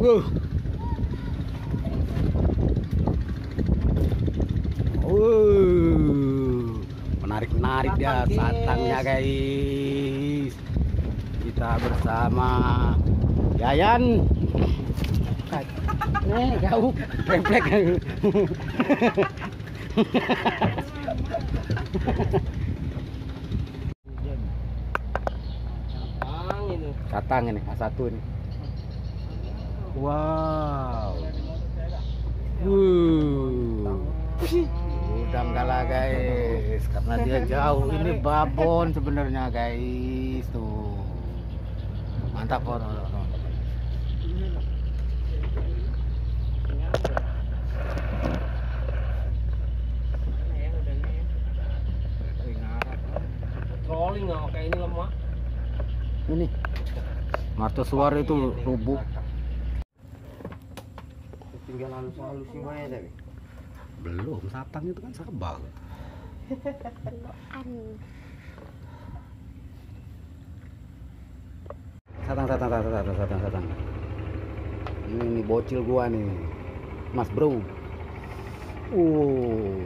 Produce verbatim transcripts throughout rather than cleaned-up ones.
Wuh. Uh, menarik-menarik dia satangnya guys. Kita bersama Yayan. Nih kau refleks. Satang ini, A satu ini. Wow. Wuh. Udang kalah guys, karena dia jauh. Ini babon sebenarnya guys, tuh. Mantap kok. Trolling nggak kayak ini lemah. Ini martosuar itu rubuh. Tinggal halus-halus sih Maya tapi. Belum, satang itu kan sabang. Satang, satang, satang, satang, satang, satang. Ini, ini bocil gua nih, Mas Bro. Uh,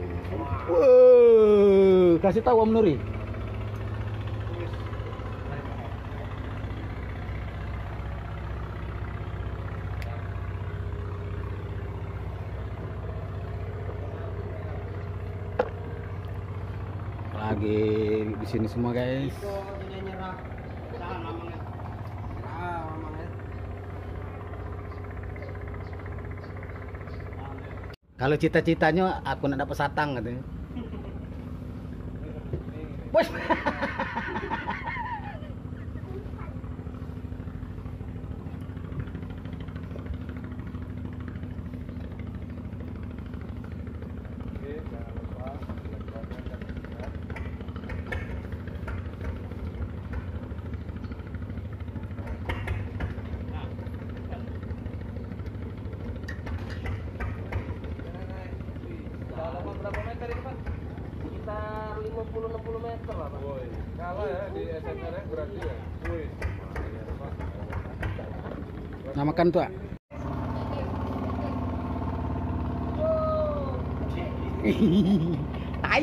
uh, kasih tahu Om Nuri. Lagi di sini semua guys. Kalau cita-citanya aku nak dapat satang katanya. Bos. Berapa meter ini Pak? Sekitar lima puluh enam puluh meter lah Pak. Woi, kalah ya di S M R berarti ya. Woi. Namakan tuh. Tai.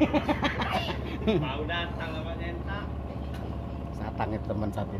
Mau datang sama Nenta. Satang itu teman satu.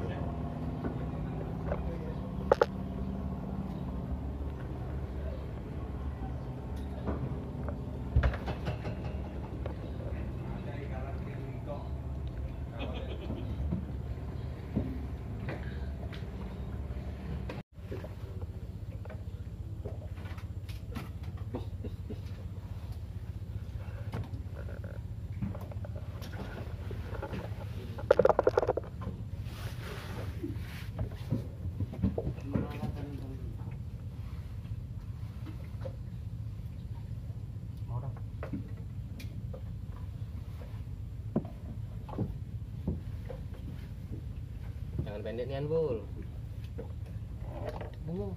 Jangan pendek nian Bul. Bu.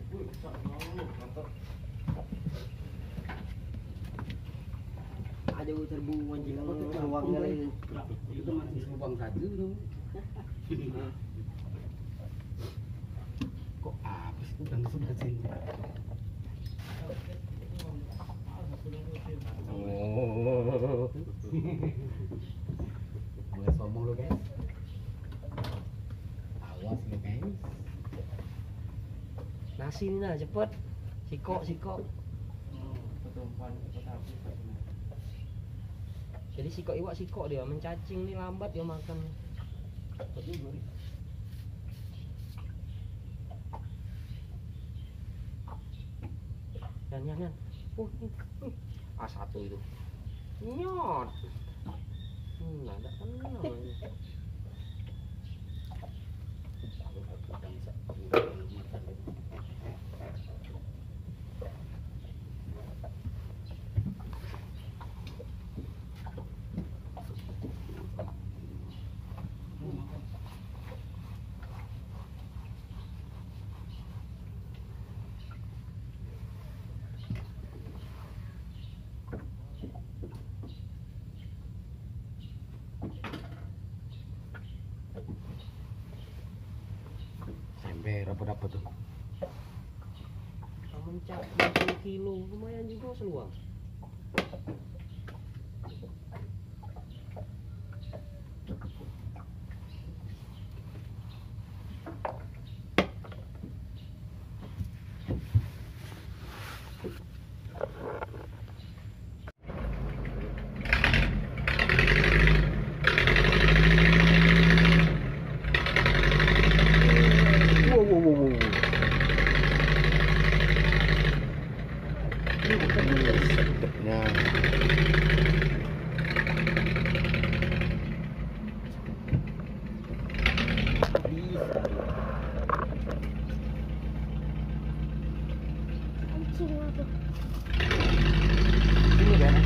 Ada terbu anjing ruangnya lagi. Itu masih lubang saja tuh. Kok apa sih udang sebelah sini? Oh. Mulai sombong lo guys. Awas lo guys. Nasi ini nah cepet. Siko siko. Jadi siko iwak siko dia mencacing nih lambat dia makan. Dan yan yan. Uh, A satu itu. Nyot. Hmm, ada kan namanya. Sember apa dapat tuh? puncak enam puluh kilo, lumayan juga seluang. Wow, wow, wow, wow. Sedapnya. Anjing apa? Ini kan?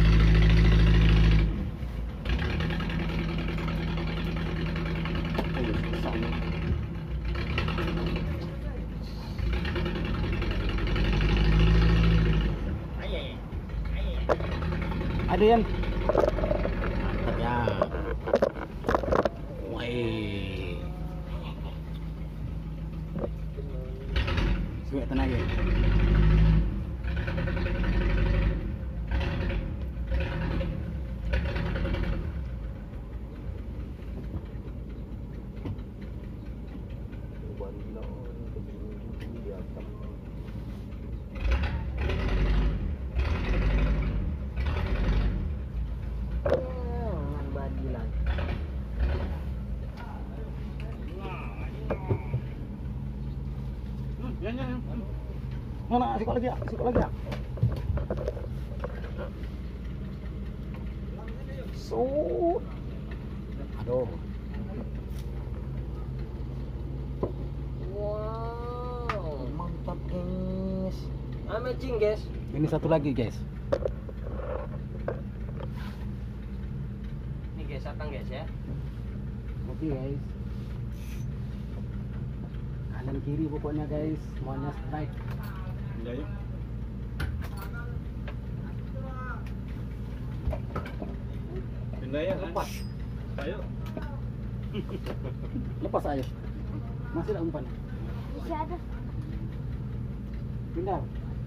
Oh, iya, susah nih. Ada yang mantap ya. Wih. Sudah tenaga. Ya, ya, ya. Mana sikok lagi ya? Sikok lagi ya? Sud. Aduh. Wow, Mantap, guys. amazing guys. Ini satu lagi, guys. Ini guys, satang guys ya. Oke, guys. Kanan kiri pokoknya, guys. Semuanya strike. Ya, yuk. Pindah ya, Lepas. Ayo. Lepas ayo. Masih ada umpan. Bisa ada. Pindah.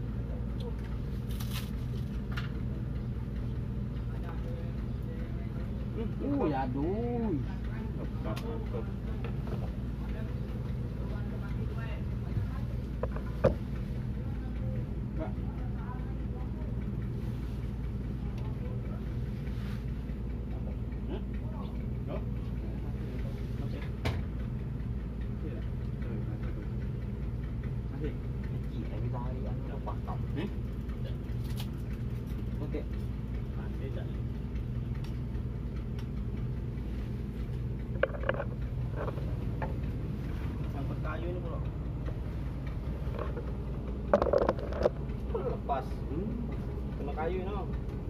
Uh, ya aduh. Lepas, mantap. Kak. Hmm? No? Masih. Masih. Gila kita hari ini lepas tau. Hmm? Oke. Masih tak. Sampai kayu ini bro. Lepas. Hmm? Kena kayu ini.